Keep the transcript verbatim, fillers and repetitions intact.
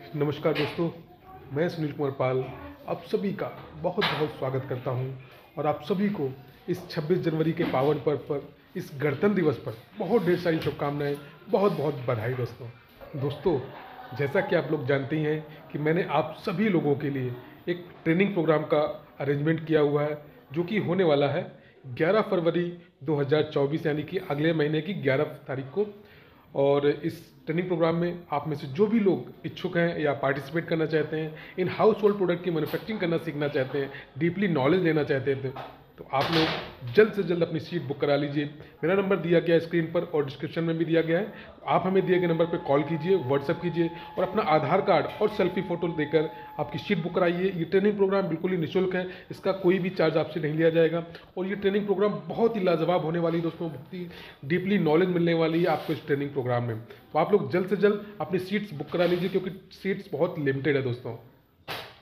नमस्कार दोस्तों, मैं सुनील कुमार पाल आप सभी का बहुत बहुत स्वागत करता हूं और आप सभी को इस छब्बीस जनवरी के पावन पर्व पर, इस गणतंत्र दिवस पर बहुत ढेर सारी शुभकामनाएं, बहुत बहुत बधाई दोस्तों। दोस्तों, जैसा कि आप लोग जानते ही हैं कि मैंने आप सभी लोगों के लिए एक ट्रेनिंग प्रोग्राम का अरेंजमेंट किया हुआ है, जो कि होने वाला है ग्यारह फरवरी दो हज़ार चौबीस, यानी कि अगले महीने की ग्यारह तारीख को। और इस ट्रेनिंग प्रोग्राम में आप में से जो भी लोग इच्छुक हैं या पार्टिसिपेट करना चाहते हैं, इन हाउस होल्ड प्रोडक्ट की मैन्युफैक्चरिंग करना सीखना चाहते हैं, डीपली नॉलेज लेना चाहते थे, तो आप लोग जल्द से जल्द अपनी सीट बुक करा लीजिए। मेरा नंबर दिया गया है स्क्रीन पर और डिस्क्रिप्शन में भी दिया गया है। आप हमें दिए गए नंबर पर कॉल कीजिए, व्हाट्सअप कीजिए और अपना आधार कार्ड और सेल्फी फ़ोटो देकर आपकी सीट बुक कराइए। ये ट्रेनिंग प्रोग्राम बिल्कुल ही निःशुल्क है, इसका कोई भी चार्ज आपसे नहीं लिया जाएगा और ये ट्रेनिंग प्रोग्राम बहुत ही लाजवाब होने वाली है दोस्तों। बहुत ही डीपली नॉलेज मिलने वाली है आपको इस ट्रेनिंग प्रोग्राम में। तो आप लोग जल्द से जल्द अपनी सीट्स बुक करा लीजिए, क्योंकि सीट्स बहुत लिमिटेड है दोस्तों।